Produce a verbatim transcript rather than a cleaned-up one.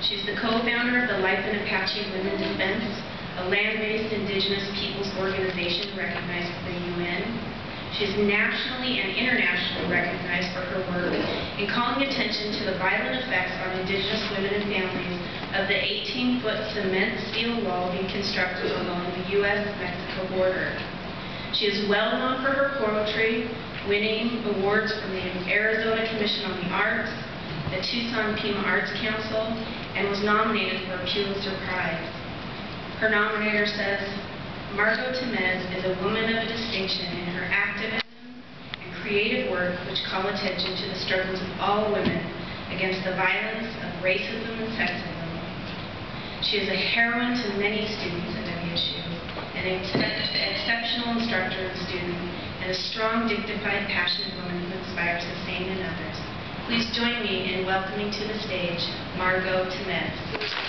She's the co-founder of the Lipan Apache Women Defense, a land-based indigenous peoples organization recognized by the U N. She is nationally and internationally recognized for her work in calling attention to the violent effects on indigenous women and families of the eighteen foot cement steel wall being constructed along the U S Mexico border. She is well known for her poetry, winning awards from the Arizona Commission on the Arts, the Tucson Pima Arts Council, and was nominated for a Pulitzer Prize. Her nominator says, Margo Tamez is a woman of distinction in her activism and creative work which call attention to the struggles of all women against the violence of racism and sexism. She is a heroine to many students at W S U, an ex exceptional instructor and student, and a strong, dignified, passionate woman who inspires the same in others. Please join me in welcoming to the stage Margo Tamez.